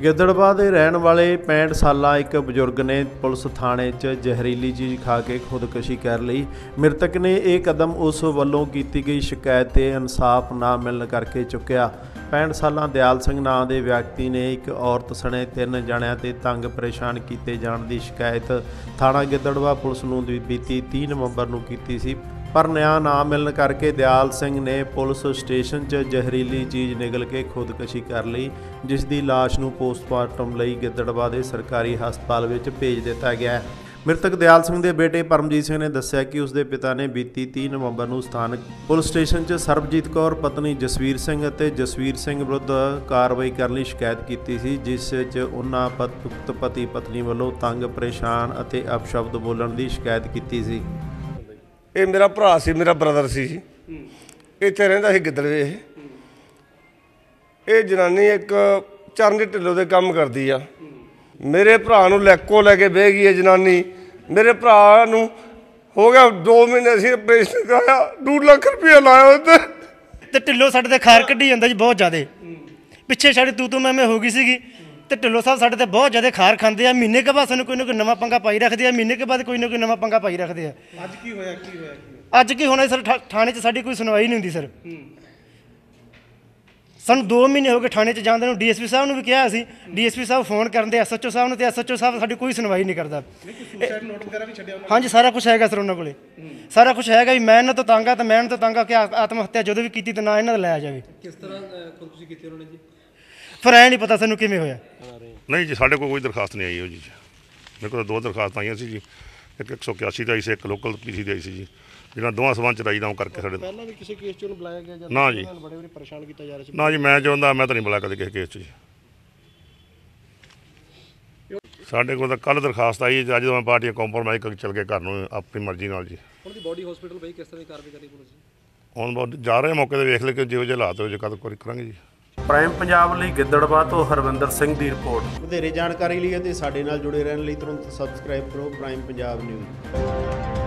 ਗਿੱਦੜਬਾਹ ਦੇ ਰਹਿਣ ਵਾਲੇ 65 ਸਾਲਾ ਇੱਕ ਬਜ਼ੁਰਗ ਨੇ ਪੁਲਿਸ ਥਾਣੇ 'ਚ ਜ਼ਹਿਰੀਲੀ ਚੀਜ਼ ਖਾ ਕੇ ਖੁਦਕੁਸ਼ੀ ਕਰ ਲਈ। ਮ੍ਰਿਤਕ ਨੇ ਇਹ ਕਦਮ ਉਸ ਵੱਲੋਂ ਕੀਤੀ ਗਈ ਸ਼ਿਕਾਇਤ ਤੇ ਇਨਸਾਫ ਨਾ ਮਿਲਣ ਕਰਕੇ ਚੁੱਕਿਆ। 65 ਸਾਲਾਂ ਦਿਆਲ ਸਿੰਘ ਨਾਂ ਦੇ ਵਿਅਕਤੀ ਨੇ ਇੱਕ ਔਰਤ ਸਣੇ 3 ਜਣਿਆਂ ਤੇ ਤੰਗ ਪਰੇਸ਼ਾਨ ਕੀਤੇ ਜਾਣ ਦੀ ਸ਼ਿਕਾਇਤ ਥਾਣਾ ਗਿੱਦੜਬਾਹ ਪੁਲਿਸ ਨੂੰ ਬੀਤੀ 30 ਨਵੰਬਰ ਨੂੰ ਕੀਤੀ ਸੀ, ਪਰ ਨਿਆਂ ਨਾ ਮਿਲਣ ਕਰਕੇ ਦਿਆਲ ਸਿੰਘ ਨੇ ਪੁਲਿਸ ਸਟੇਸ਼ਨ 'ਚ ਜ਼ਹਿਰੀਲੀ ਚੀਜ਼ ਨਿਗਲ ਕੇ ਖੁਦਕੁਸ਼ੀ ਕਰ ਲਈ, ਜਿਸ ਦੀ ਲਾਸ਼ ਨੂੰ ਪੋਸਟਮਾਰਟਮ ਲਈ ਗਿੱਦੜਬਾਹ ਦੇ ਸਰਕਾਰੀ ਹਸਪਤਾਲ ਵਿੱਚ ਭੇਜ ਦਿੱਤਾ ਗਿਆ ਹੈ। ਮ੍ਰਿਤਕ ਦਿਆਲ ਸਿੰਘ ਦੇ ਬੇਟੇ ਪਰਮਜੀਤ ਸਿੰਘ ਨੇ ਦੱਸਿਆ ਕਿ ਉਸਦੇ ਪਿਤਾ ਨੇ ਬੀਤੀ 30 ਨਵੰਬਰ ਨੂੰ ਸਥਾਨਕ ਪੁਲਿਸ ਸਟੇਸ਼ਨ 'ਚ ਸਰਬਜੀਤ ਕੌਰ ਪਤਨੀ ਜਸਵੀਰ ਸਿੰਘ ਅਤੇ ਜਸਵੀਰ ਸਿੰਘ ਵਿਰੁੱਧ ਕਾਰਵਾਈ ਕਰਨ ਲਈ ਸ਼ਿਕਾਇਤ ਕੀਤੀ ਸੀ, ਜਿਸ 'ਚ ਉਹਨਾਂ ਪਤੀ ਪਤਨੀ ਵੱਲੋਂ ਤੰਗ ਪਰੇਸ਼ਾਨ ਅਤੇ ਅਪਸ਼ਬਦ ਬੋਲਣ ਦੀ ਸ਼ਿਕਾਇਤ ਕੀਤੀ ਸੀ। ਇਹ ਮੇਰਾ ਭਰਾ ਸੀ, ਮੇਰਾ ਬ੍ਰਦਰ ਸੀ ਜੀ। ਇੱਥੇ ਰਹਿੰਦਾ ਸੀ ਗਿੱਦੜਵੇ। ਇਹ ਜਨਾਨੀ ਇੱਕ ਚਰਨਜੀਤ ਢਿੱਲੋਂ ਦੇ ਕੰਮ ਕਰਦੀ ਆ। ਮੇਰੇ ਭਰਾ ਨੂੰ ਲੈਕੋ ਲੈ ਕੇ ਬਹਿ ਗਈ ਹੈ ਜਨਾਨੀ। ਮੇਰੇ ਭਰਾ ਨੂੰ ਹੋ ਗਿਆ 2 ਮਹੀਨੇ ਅਸੀਂ ਆਪਰੇਸ਼ਨ ਕਰਾਇਆ, 2 ਲੱਖ ਰੁਪਇਆ ਲਾਇਆ ਉਹਦੇ ਤੇ ਢਿੱਲੋਂ ਸਾਡੇ ਤੇ ਖਾਰ ਕੱਢੀ ਜਾਂਦਾ ਜੀ ਬਹੁਤ ਜ਼ਿਆਦਾ। ਪਿੱਛੇ ਸਾਡੀ ਤੂੰ ਮੈਂ ਹੋ ਗਈ ਸੀਗੀ ਤੇ ਢਿੱਲੋਂ ਸਾਹਿਬ ਸਾਡੇ ਤੇ ਬਹੁਤ ਜ਼ਿਆਦਾ ਖਾਰ ਖਾਂਦੇ ਆ। ਮਹੀਨੇ ਕੇ ਬਾਅਦ ਸਾਨੂੰ ਕੋਈ ਨਾ ਕੋਈ ਨਵਾਂ ਪੰਗਾ ਪਾਈ ਰੱਖਦੇ ਆ, ਮਹੀਨੇ ਕੇ ਬਾਅਦ ਕੋਈ ਨਾ ਕੋਈ ਨਵਾਂ ਪੰਗਾ ਪਾਈ ਰੱਖਦੇ ਆ। ਅੱਜ ਕੀ ਹੋਇਆ ਅੱਜ ਕੀ ਹੋਣਾ ਸਰ? ਥਾਣੇ 'ਚ ਸਾਡੀ ਕੋਈ ਸੁਣਵਾਈ ਨਹੀਂ ਹੁੰਦੀ ਸਰ। ਸਾਨੂੰ 2 ਮਹੀਨੇ ਹੋ ਗਏ ਥਾਣੇ 'ਚ ਜਾਂਦੇ ਨੂੰ। ਡੀਐਸਪੀ ਸਾਹਿਬ ਨੂੰ ਵੀ ਕਿਹਾ ਅਸੀਂ, ਡੀਐਸਪੀ ਸਾਹਿਬ ਫੋਨ ਕਰਦੇ ਐਸਐਚਓ ਸਾਹਿਬ ਨੂੰ, ਤੇ ਐਸਐਚਓ ਸਾਹਿਬ ਸਾਡੀ ਕੋਈ ਸੁਣਵਾਈ ਨਹੀਂ ਕਰਦਾ। ਹਾਂਜੀ ਸਾਰਾ ਕੁਝ ਹੈਗਾ ਸਰ ਉਹਨਾਂ ਕੋਲੇ, ਸਾਰਾ ਕੁਝ ਹੈਗਾ ਵੀ ਮੈਂ ਇਹਨਾਂ ਤੋਂ ਤੰਗ ਆ ਤੇ ਮੈਂ ਇਹਨਾਂ ਤੋਂ ਤੰਗ ਆ ਕਿ ਆਤਮ ਹੱਤਿਆ ਜਦੋਂ ਵੀ ਕੀਤੀ ਤਾਂ ਨਾ ਇਹਨਾਂ ਦਾ ਲਾਇਆ ਜਾਵੇ। ਕਿਸ ਤਰ੍ਹਾਂ ਖੁਦਕੁਸ਼ੀ ਕੀਤੀ ਉਹਨਾਂ ਨੇ ਜੀ? ਫਿਰ ਐਂ ਨਹੀਂ ਪਤਾ ਸਾਨੂੰ ਕਿਵੇਂ ਹੋਇਆ। ਨਹੀਂ ਜੀ, ਸਾਡੇ ਕੋਲ ਕੋਈ ਦਰਖਾਸਤ ਨਹੀਂ ਆਈ ਉਹ ਜੀ। ਮੇਰੇ ਕੋਲ 2 ਦਰਖਾਸਤਾਂ ਆਈਆਂ ਸੀ ਜੀ, ਇੱਕ 181 ਦੀ ਆਈ ਸੀ, ਇੱਕ ਲੋਕਲ ਪੀਸੀ ਦੀ ਆਈ ਸੀ ਜੀ, ਜਿਹਨਾਂ ਦੋਵਾਂ ਸਬੰਧ ਚ ਰਾਜੀਨਾਮਾ ਕਰਕੇ ਸਾਡੇ ਪਹਿਲਾਂ ਵੀ ਕਿਸੇ ਕੇਸ 'ਚ ਉਹਨੂੰ ਬੁਲਾਇਆ ਗਿਆ ਜਾਂ ਨਾ ਜੀ, ਬੜੇ ਬੜੇ ਪਰੇਸ਼ਾਨ ਕੀਤਾ ਜਾ ਰਿਹਾ ਸੀ? ਨਾ ਜੀ, ਮੈਂ ਚਾਹੁੰਦਾ ਮੈਂ ਤਾਂ ਨਹੀਂ ਬੁਲਾਇਆ ਕਦੇ ਕਿਸੇ ਕੇਸ 'ਚ ਜੀ। ਸਾਡੇ ਕੋਲ ਤਾਂ ਕੱਲ੍ਹ ਦਰਖਾਸਤ ਆਈ, ਅੱਜ ਦੋਵੇਂ ਪਾਰਟੀਆਂ ਕੰਪਰੋਮਾਈਜ਼ ਕਰਕੇ ਚੱਲ ਗਏ ਘਰ ਨੂੰ ਆਪਣੀ ਮਰਜ਼ੀ ਨਾਲ ਜੀ। ਹੁਣ ਦੀ ਬੋਡੀ ਹਸਪੀਟਲ ਪਈ, ਕਿਸ ਤਰ੍ਹਾਂ ਦੀ ਕਾਰਵਾਈ ਕਰੀ ਪੁਲਿਸ? ਹੁਣ ਜਾ ਰਹੇ ਮੌਕੇ 'ਤੇ ਵੇਖ ਲੈ ਕੇ ਜਿਹੋ ਜਿਹੇ ਹਾਲਾਤ ਹੋ ਜੇ ਕਦ ਕੋਈ ਕਰਾਂਗੇ ਜੀ। ਪ੍ਰਾਈਮ ਪੰਜਾਬ ਲਈ ਗਿੱਦੜਬਾਹ ਤੋਂ ਹਰਵਿੰਦਰ ਸਿੰਘ ਦੀ ਰਿਪੋਰਟ। ਵਧੇਰੇ ਜਾਣਕਾਰੀ ਲਈ ਅਤੇ ਸਾਡੇ ਨਾਲ ਜੁੜੇ ਰਹਿਣ ਲਈ ਤੁਰੰਤ ਸਬਸਕ੍ਰਾਈਬ ਕਰੋ ਪ੍ਰਾਈਮ ਪੰਜਾਬ ਨਿਊਜ਼।